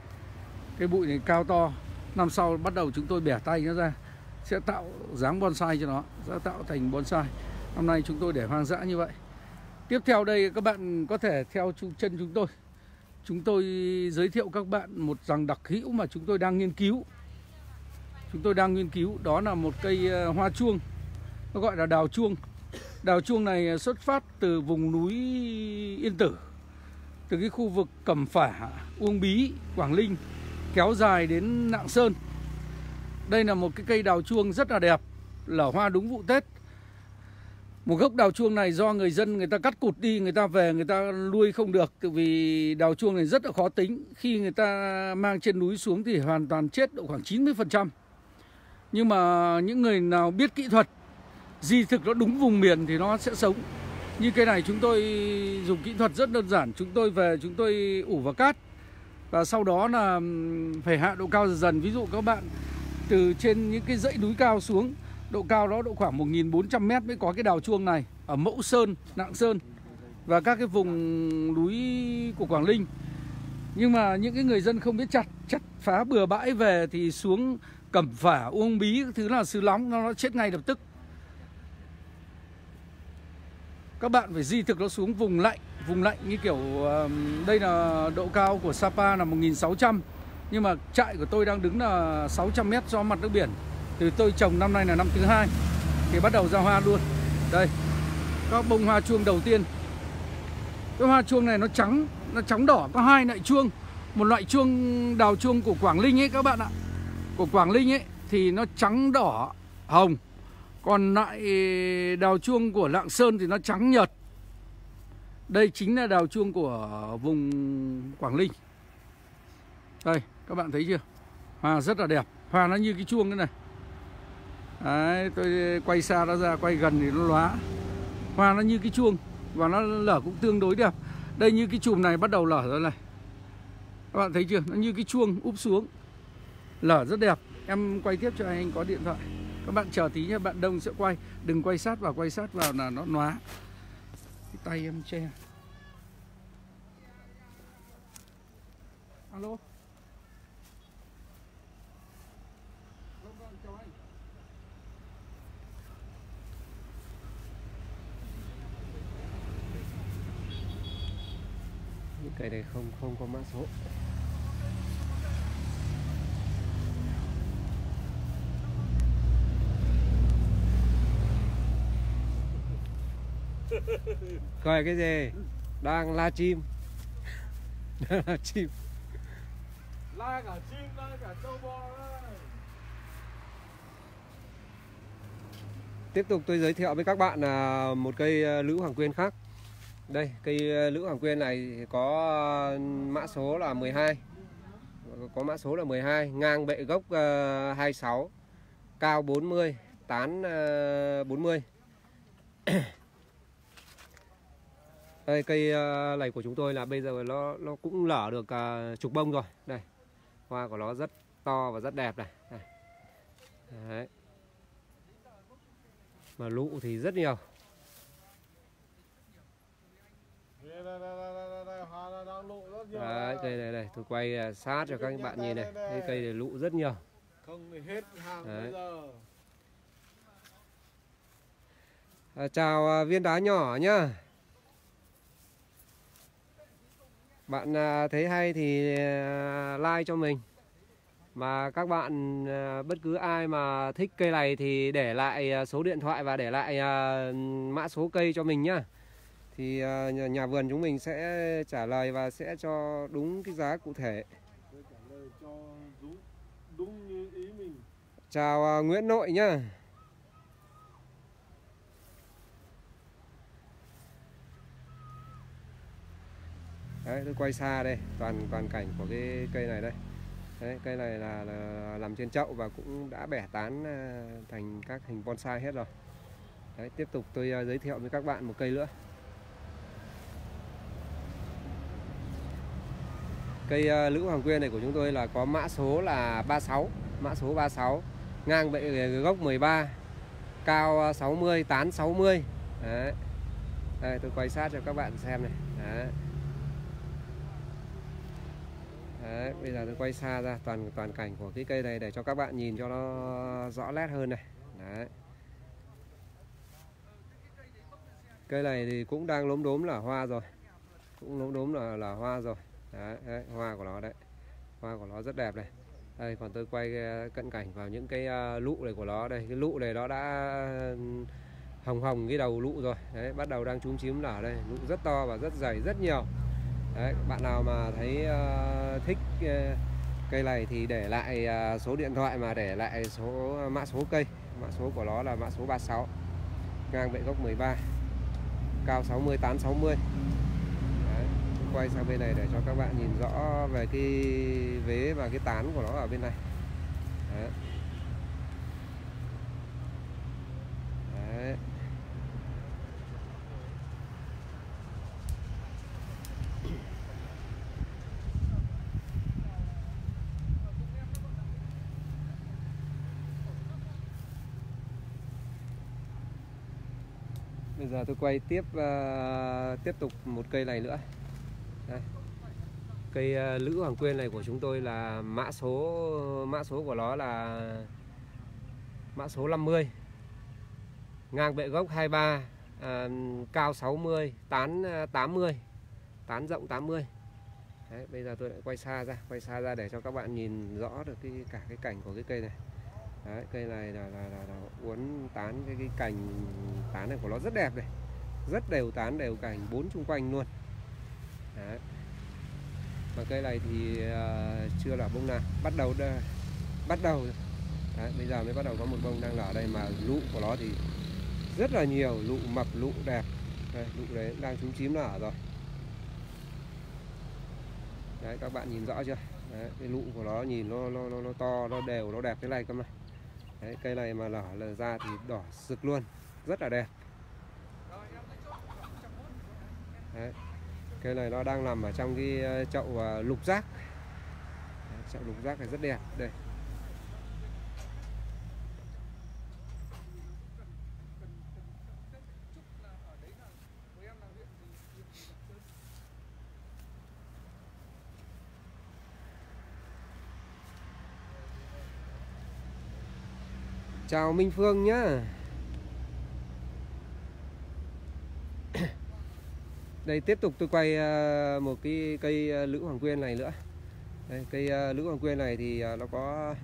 cây bụi này cao to. Năm sau bắt đầu chúng tôi bẻ tay nó ra, sẽ tạo dáng bonsai cho nó, sẽ tạo thành bonsai. Năm nay chúng tôi để hoang dã như vậy. Tiếp theo đây các bạn có thể theo chân chúng tôi. Chúng tôi giới thiệu các bạn một dòng đặc hữu mà chúng tôi đang nghiên cứu. Chúng tôi đang nghiên cứu đó là một cây hoa chuông. Nó gọi là đào chuông. Đào chuông này xuất phát từ vùng núi Yên Tử, từ cái khu vực Cẩm Phả, Uông Bí, Quảng Ninh, kéo dài đến Lạng Sơn. Đây là một cái cây đào chuông rất là đẹp, lở hoa đúng vụ Tết. Một gốc đào chuông này do người dân người ta cắt cụt đi, người ta về người ta nuôi không được. Tại vì đào chuông này rất là khó tính. Khi người ta mang trên núi xuống thì hoàn toàn chết độ khoảng 90%. Nhưng mà những người nào biết kỹ thuật, di thực nó đúng vùng miền thì nó sẽ sống. Như cây này chúng tôi dùng kỹ thuật rất đơn giản. Chúng tôi về chúng tôi ủ vào cát. Và sau đó là phải hạ độ cao dần dần. Ví dụ các bạn từ trên những cái dãy núi cao xuống, độ cao đó độ khoảng 1.400 m mới có cái đào chuông này. Ở Mẫu Sơn, Lạng Sơn và các cái vùng núi của Quảng Ninh. Nhưng mà những cái người dân không biết chặt phá bừa bãi về thì xuống Cẩm Phả, Uông Bí, thứ là xứ nóng, nó chết ngay lập tức. Các bạn phải di thực nó xuống vùng lạnh như kiểu đây là độ cao của Sapa là 1.600. Nhưng mà trại của tôi đang đứng là 600 m so mặt nước biển. Từ tôi trồng năm nay là năm thứ 2 thì bắt đầu ra hoa luôn. Đây, các bông hoa chuông đầu tiên. Cái hoa chuông này nó trắng đỏ, có 2 loại chuông. Một loại chuông đào chuông của Quảng Ninh ấy các bạn ạ. Của Quảng Ninh ấy thì nó trắng đỏ hồng. Còn lại đào chuông của Lạng Sơn thì nó trắng nhợt. Đây chính là đào chuông của vùng Quảng Ninh. Đây, các bạn thấy chưa? Hoa rất là đẹp. Hoa nó như cái chuông thế này. Đấy, tôi quay xa nó ra, quay gần thì nó lóa. Hoa nó như cái chuông và nó lở cũng tương đối đẹp. Đây như cái chùm này bắt đầu lở rồi này. Các bạn thấy chưa? Nó như cái chuông úp xuống. Lở rất đẹp. Em quay tiếp cho anh có điện thoại. Các bạn chờ tí nhé, bạn đông sẽ quay. Đừng quay sát vào là nó nóa. Cái tay em che. Alo.
Những cây này không có mã số. Coi cái gì? Đang la chim. La chim.
La cả chim, la cả trâu bò đấy.
Tiếp tục tôi giới thiệu với các bạn là một cây lữ hoàng quyên khác. Đây, cây lữ hoàng quyên này có mã số là 12. Có mã số là 12, ngang bệ gốc 26, cao 40, tán 40. Đây, cây này của chúng tôi là bây giờ nó cũng nở được chục bông rồi. Đây, hoa của nó rất to và rất đẹp này. Đây. Đấy. Mà lụ thì rất nhiều. Đấy, cây này này, tôi quay sát cho các bạn nhìn này. Cái cây này lụ rất nhiều.
Không hết hàng bây giờ.
Chào viên đá nhỏ nhá. Bạn thấy hay thì like cho mình. Mà các bạn bất cứ ai mà thích cây này thì để lại số điện thoại và để lại mã số cây cho mình nhá. Thì nhà vườn chúng mình sẽ trả lời và sẽ cho đúng cái giá cụ thể.
Tôi trả lời cho đúng như ý mình.
Chào Nguyễn Nội nhá. Đấy, tôi quay xa đây, toàn cảnh của cái cây này đây. Đấy, cây này là làm trên chậu và cũng đã bẻ tán thành các hình bonsai hết rồi. Đấy, tiếp tục tôi giới thiệu với các bạn một cây nữa. Cây Lữ Hoàng Quyên này của chúng tôi là có mã số là 36, mã số 36, ngang bệ gốc 13, cao 60, tán 60. Đấy. Đây, tôi quay sát cho các bạn xem này. Đấy. Đấy, bây giờ tôi quay xa ra toàn cảnh của cái cây này để cho các bạn nhìn cho nó rõ nét hơn này. Đấy. Cây này thì cũng đang lốm đốm là hoa rồi. Cũng lốm đốm là hoa rồi. Đấy, hoa của nó đấy. Hoa của nó rất đẹp này. Đây, còn tôi quay cận cảnh vào những cái lụ này của nó đây. Cái lụ này nó đã hồng cái đầu lụ rồi. Đấy, bắt đầu đang chúm chím nở đây. Lụ rất to và rất dày, rất nhiều. Đấy, bạn nào mà thấy thích cây này thì để lại số điện thoại mà để lại mã số cây. Mã số của nó là mã số 36, ngang bệ gốc 13, cao 60, tán 60. Đấy, quay sang bên này để cho các bạn nhìn rõ về cái vế và cái tán của nó ở bên này. Đấy. Đấy. Bây giờ tôi quay tiếp tục một cây này nữa. Đây. Cây Lữ Hoàng Quyên này của chúng tôi là mã số của nó là mã số 50, ngang bệ gốc 23, cao 60, tán 80, tán rộng 80. Đấy, bây giờ tôi lại quay xa ra để cho các bạn nhìn rõ được cả cái cảnh của cái cây này. Đấy, cây này là uốn tán cái cành tán này của nó rất đẹp này, rất đều tán đều cành bốn chung quanh luôn. Đấy. Mà cây này thì chưa là bông nào, bắt đầu. Đấy, bây giờ mới bắt đầu có một bông đang nở đây, mà lụ của nó thì rất là nhiều, lụ mập, lụ đẹp. Đây, lụ đấy đang chúm chím nở rồi. Đấy, các bạn nhìn rõ chưa? Đấy, cái lụ của nó nhìn nó to, nó đều, nó đẹp thế này cơ mà. Đấy, cây này mà nở ra thì đỏ rực luôn, rất là đẹp. Đấy, cây này nó đang nằm ở trong cái chậu lục giác. Đấy, chậu lục giác này rất đẹp. Đây. Chào Minh Phương nhá. Đây, tiếp tục tôi quay một cái cây Lữ Hoàng Quyên này nữa. Đây, cây Lữ Hoàng Quyên này thì nó có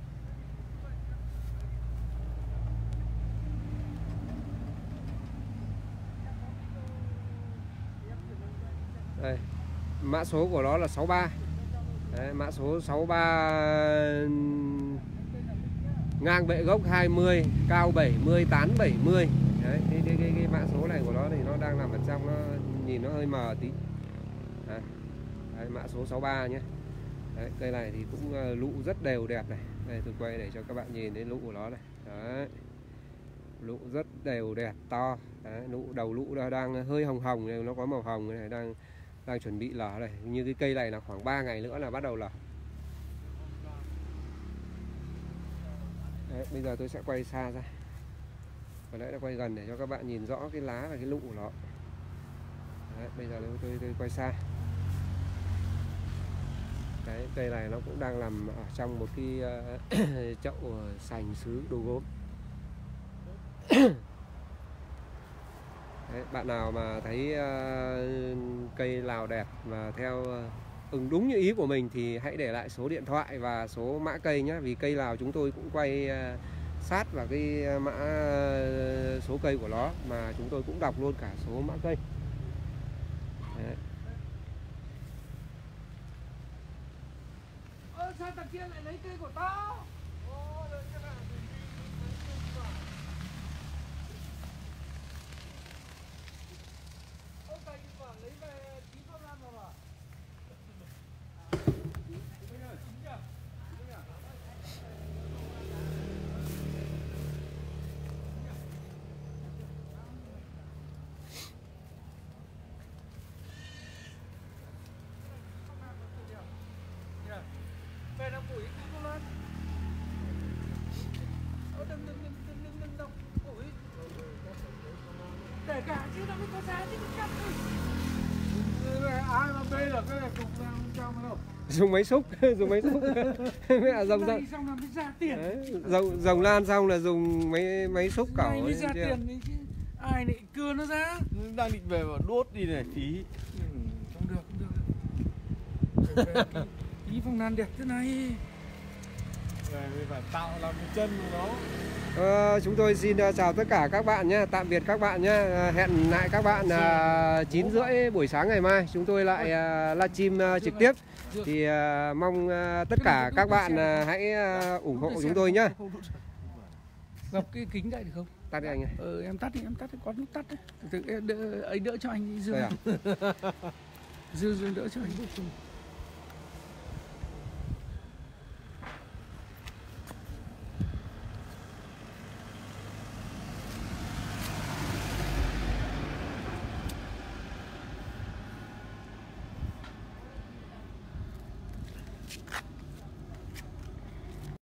đây, mã số của nó là 63. Đấy, mã số 63, ngang bệ gốc 20, cao 70, tán 70. Đấy, cái mã số này của nó thì nó đang nằm ở trong, nó nhìn nó hơi mờ tí. Đấy, đấy, mã số 63 nhé. Đấy, cây này thì cũng lụ rất đều đẹp này. Đây, tôi quay để cho các bạn nhìn thấy lụ của nó này. Đấy. Lụ rất đều đẹp to. Đấy, đầu lụ đang hơi hồng hồng này, nó có màu hồng này, đang chuẩn bị lở này. Như cái cây này là khoảng 3 ngày nữa là bắt đầu lở. Đấy, bây giờ tôi sẽ quay xa ra. Vừa nãy đã quay gần để cho các bạn nhìn rõ cái lá và cái lụ của nó. Đấy, bây giờ tôi quay xa. Đấy, cây này nó cũng đang nằm ở trong một cái chậu sành sứ đồ gốm. Đấy, bạn nào mà thấy cây nào đẹp và theo đúng như ý của mình thì hãy để lại số điện thoại và số mã cây nhé. Vì cây nào chúng tôi cũng quay sát vào cái mã số cây của nó, mà chúng tôi cũng đọc luôn cả số mã cây. Đấy.
Sao thằng kia lại lấy cây của tao? Lấy về 9 con ăn rồi mà. Về làm củi không lên. Đừng động củi. Để cả chứ nó mới có giá chứ không cắt. Ai mà bê được cái này cục ra không trong đâu.
Dùng máy xúc, dùng máy xúc. Mẹ rồng ra.
Xong là mới ra tiền.
Rồng lan xong là dùng máy xúc cẩu
mới ra tiền đấy chứ. Ai lại cưa nó ra?
Đang định về mà đốt đi này phí.
Không được. Tí phòng nan đẹp thế này.
Về phải tạo làm cái chân của nó.
Chúng tôi xin chào tất cả các bạn nhé, tạm biệt các bạn nhé. Hẹn lại các bạn 9:30 buổi sáng ngày mai chúng tôi lại livestream trực tiếp. Thì mong tất cả các bạn hãy ủng hộ chúng tôi nhé.
Gập cái kính đây được không?
Tắt đi anh ơi.
Em tắt đi, có nút tắt đấy. Ấy đỡ cho anh Dương. Dương đỡ cho anh.